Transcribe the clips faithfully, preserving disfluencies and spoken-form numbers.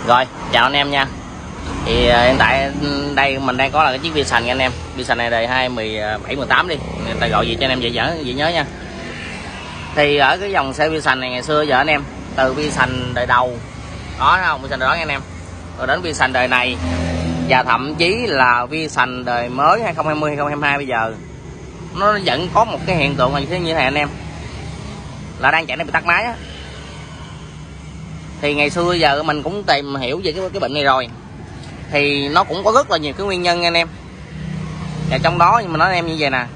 Rồi, chào anh em nha. Thì uh, hiện tại đây mình đang có là cái chiếc Vision nha anh em. Vision này đời hai mười bảy mười tám đi, người ta gọi gì cho anh em dễ nhớ, dễ nhớ nha. Thì ở cái dòng xe Vision này ngày xưa giờ anh em, từ Vision đời đầu đó thấy không, Vision đời đó nha anh em, rồi đến Vision đời này, và thậm chí là Vision đời mới hai không hai không hai không hai hai bây giờ, nó vẫn có một cái hiện tượng là như thế này anh em, là đang chạy nó bị tắt máy á. Thì ngày xưa giờ mình cũng tìm hiểu về cái cái bệnh này rồi, thì nó cũng có rất là nhiều cái nguyên nhân nha anh em. Và trong đó nhưng mà nói em như vậy nè,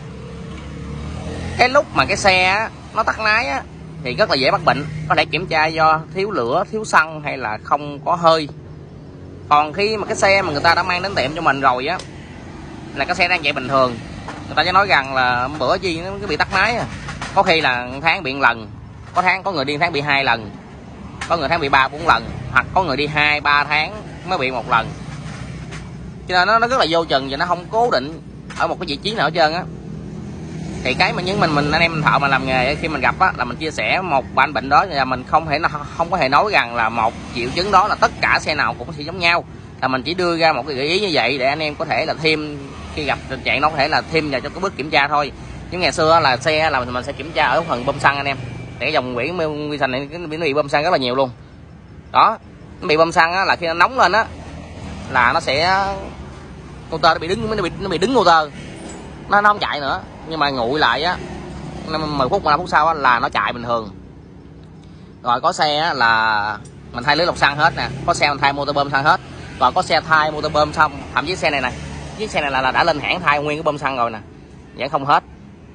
cái lúc mà cái xe á, nó tắt máy á, thì rất là dễ bắt bệnh. Có thể kiểm tra do thiếu lửa, thiếu xăng hay là không có hơi. Còn khi mà cái xe mà người ta đã mang đến tiệm cho mình rồi á, là cái xe đang chạy bình thường, người ta sẽ nói rằng là bữa chi nó bị tắt máy à. Có khi là tháng bị một lần, có tháng có người đi tháng bị hai lần, có người tháng bị ba bốn lần, hoặc có người đi hai ba tháng mới bị một lần. Cho nên nó, nó rất là vô chừng và nó không cố định ở một cái vị trí nào hết trơn á. Thì cái mà những mình mình anh em mình thợ mà làm nghề khi mình gặp á, là mình chia sẻ một bệnh bệnh đó, là mình không thể không có thể nói rằng là một triệu chứng đó là tất cả xe nào cũng sẽ giống nhau, là mình chỉ đưa ra một cái gợi ý như vậy để anh em có thể là thêm khi gặp tình trạng nó có thể là thêm vào cho cái bước kiểm tra thôi. Nhưng ngày xưa là xe là mình sẽ kiểm tra ở phần bơm xăng anh em. Để dòng quyển Vision này nó bị bơm xăng rất là nhiều luôn đó. Nó bị bơm xăng á, là khi nó nóng lên á là nó sẽ motor nó bị đứng nó bị nó bị đứng motor, nó nó không chạy nữa. Nhưng mà nguội lại á, mười phút mười lăm phút sau á, là nó chạy bình thường. Rồi có xe á, là mình thay lưới lọc xăng hết nè, có xe mình thay motor bơm xăng hết, rồi có xe thay motor bơm xong, thậm chí xe này nè, chiếc xe này là, là đã lên hãng thay nguyên cái bơm xăng rồi nè, vẫn không hết.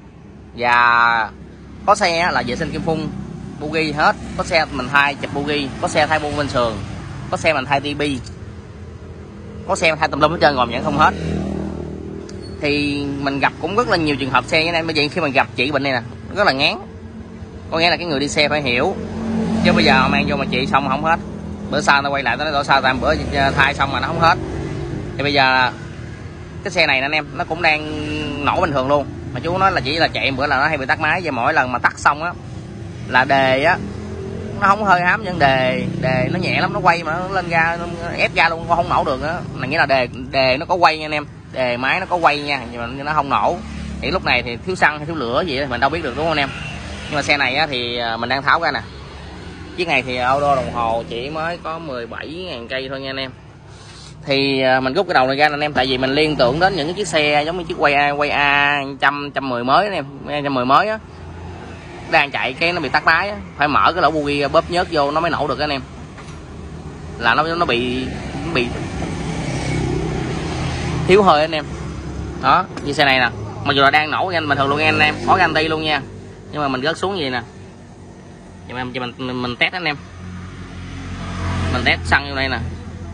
Và có xe á, là vệ sinh kim phun bugi hết, có xe mình thay chụp bugi, có xe thay buông bên sườn, có xe mình thay tivi, có xe mình thay tùm lum hết trơn rồi vẫn không hết. Thì mình gặp cũng rất là nhiều trường hợp xe như này. Bây giờ khi mình gặp chị bệnh này nè, rất là ngán, có nghĩa là cái người đi xe phải hiểu, chứ bây giờ mang vô mà chị xong mà không hết, bữa sau nó quay lại nó nói sao tại bữa thay xong mà nó không hết. Thì bây giờ cái xe này anh em, nó cũng đang nổ bình thường luôn, mà chú nói là chỉ là chạy bữa là nó hay bị tắt máy, và mỗi lần mà tắt xong á là đề á nó không hơi hám, nhưng đề đề nó nhẹ lắm, nó quay mà nó lên ga, nó ép ga luôn, không nổ được á. Là nghĩa là đề đề nó có quay nha anh em, đề máy nó có quay nha, nhưng mà nó không nổ. Thì lúc này thì thiếu xăng hay thiếu lửa gì đó, mình đâu biết được đúng không anh em. Nhưng mà xe này á, thì mình đang tháo ra nè. Chiếc này thì auto đồng hồ chỉ mới có mười bảy ngàn cây thôi nha anh em. Thì mình rút cái đầu này ra anh em, tại vì mình liên tưởng đến những cái chiếc xe giống như chiếc quay A, quay A trăm trăm mười mới anh em, trăm mười mới á, đang chạy cái nó bị tắt máy á, phải mở cái lỗ bugi bóp nhớt vô nó mới nổ được anh em. Là nó nó bị nó bị thiếu hơi anh em. Đó, như xe này nè, mặc dù là đang nổ anh bình thường luôn anh em, có garanti luôn nha. Nhưng mà mình rớt xuống gì nè. Vậy mà mình mình, mình test anh em. Mình test xăng vô đây nè.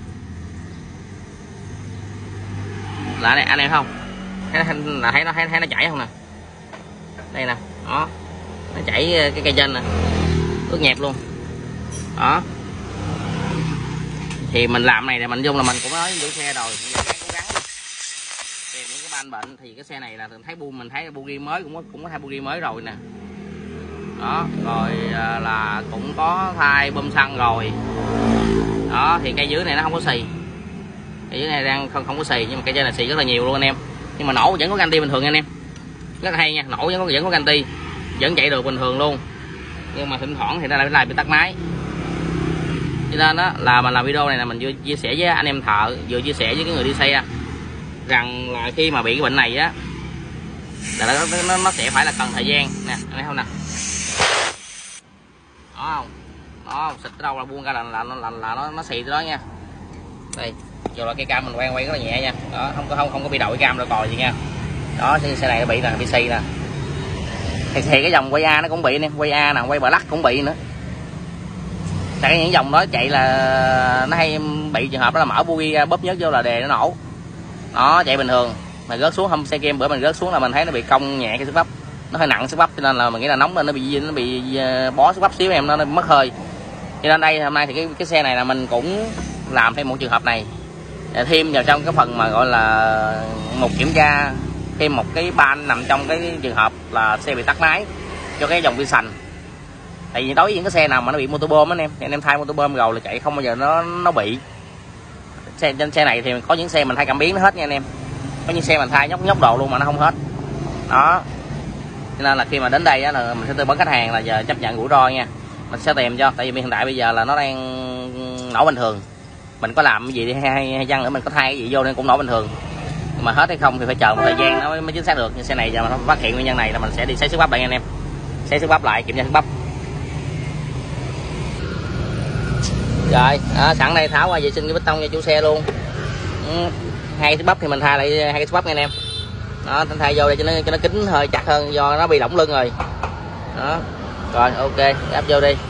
Là này anh em không? Thấy là thấy nó thấy, thấy nó chảy không nè. Đây nè, đó. Nó chảy cái cây trên nè, ướt nhẹp luôn đó. Thì mình làm này là mình dùng là mình cũng nói với xe rồi, giờ cố gắng tìm những cái ban bệnh. Thì cái xe này là thấy bu mình thấy bugi mới, cũng có cũng có thay bugi mới rồi nè đó. Rồi là cũng có thay bơm xăng rồi đó. Thì cây dưới này nó không có xì, cây dưới này đang không không có xì, nhưng mà cây trên này xì rất là nhiều luôn anh em. Nhưng mà nổ vẫn có ganti bình thường anh em, rất là hay nha. Nổ vẫn có vẫn có ganti, vẫn chạy được bình thường luôn, nhưng mà thỉnh thoảng thì nó lại lại bị tắt máy. Cho nên đó là mình làm video này là mình vừa chia sẻ với anh em thợ, vừa chia sẻ với cái người đi xe rằng là khi mà bị cái bệnh này á là nó, nó, nó sẽ phải là cần thời gian nè, anh thấy không nè, đó không, đó xịt tới đâu là buông ra là là, là, là, là nó nó xì tới đó nha. Đây dù là cái cam mình quay quay rất là nhẹ nha, đó không có không không có bị đội cam rồi còi gì nha. Đó xe này nó bị nè, bị xì nè. Thì, thì cái dòng quay A nó cũng bị nè, quay A nè, quay bờ lắc cũng bị nữa. Tại những dòng đó chạy là nó hay bị trường hợp đó là mở bugi bóp nhớt vô là đề nó nổ. Đó chạy bình thường mà rớt xuống, hôm xe game bữa mình rớt xuống là mình thấy nó bị cong nhẹ cái sức bắp, nó hơi nặng sức bắp, cho nên là mình nghĩ là nóng lên nó bị nó bị bó sức bắp xíu em, nó, nó mất hơi. Cho nên đây hôm nay thì cái cái xe này là mình cũng làm thêm một trường hợp này để thêm vào trong cái phần mà gọi là một kiểm tra thêm một cái ban nằm trong cái trường hợp là xe bị tắt máy cho cái dòng Vision. Tại vì đối với những cái xe nào mà nó bị motor bơm anh em thì anh em thay motor bơm rồi là chạy không bao giờ nó nó bị. Xe trên xe này thì có những xe mình thay cảm biến nó hết nha anh em, có những xe mình thay nhóc nhóc độ luôn mà nó không hết đó. Cho nên là khi mà đến đây á, là mình sẽ tư vấn khách hàng là giờ chấp nhận rủi ro nha, mình sẽ tìm cho. Tại vì hiện tại bây giờ là nó đang nổ bình thường, mình có làm cái gì đi hay, hay chăng nữa, mình có thay cái gì vô nên cũng nổ bình thường, nhưng mà hết hay không thì phải chờ một thời gian nó mới, mới chính xác được. Như xe này giờ mà phát hiện nguyên nhân này là mình sẽ đi xấy xước bắp lại nha anh em, xấy xước bắp lại, kiểm tra xước bắp. Rồi đó, sẵn đây tháo qua vệ sinh cái bê tông cho chủ xe luôn. Ừ, hai cái bắp thì mình thay lại hai cái bắp nha anh em. Đó, thay vô đây cho nó cho nó kín hơi chặt hơn do nó bị lỏng lưng rồi. Đó. Rồi ok, áp vô đi.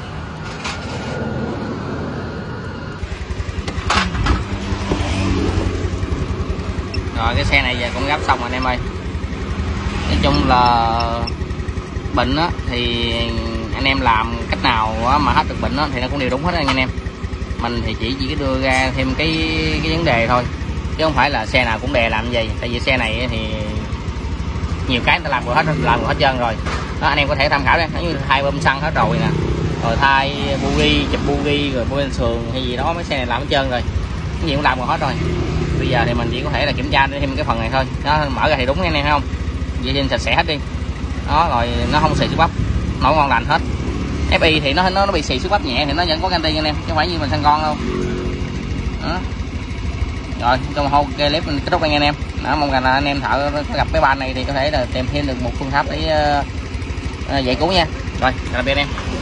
Rồi cái xe này giờ cũng gấp xong rồi anh em ơi. Nói chung là bệnh á thì anh em làm cách nào mà hết được bệnh á thì nó cũng đều đúng hết anh em. Mình thì chỉ chỉ đưa ra thêm cái cái vấn đề thôi, chứ không phải là xe nào cũng đè làm gì. Tại vì xe này thì nhiều cái người ta làm rồi hết làm rồi hết trơn rồi đó, anh em có thể tham khảo đây. Giống như thay bơm xăng hết rồi nè, rồi thay bugi, chụp bugi, rồi bơm sườn hay gì đó, mấy xe này làm hết trơn rồi, cái gì cũng làm rồi hết rồi. Bây giờ thì mình chỉ có thể là kiểm tra thêm cái phần này thôi. Nó mở ra thì đúng anh em thấy không, vệ sinh sạch sẽ hết đi đó, rồi nó không xì xước bắp, nổi ngon lành hết. ép i thì nó nó nó bị xì xước bắp nhẹ thì nó vẫn có canxi anh em, chứ không phải như mình xăng con đâu đó. Rồi trong hô clip mình kết thúc anh em đó, mong rằng là anh em thợ gặp cái ban này thì có thể là tìm thêm được một phương pháp để uh, giải cứu nha. Rồi tạm biệt anh em.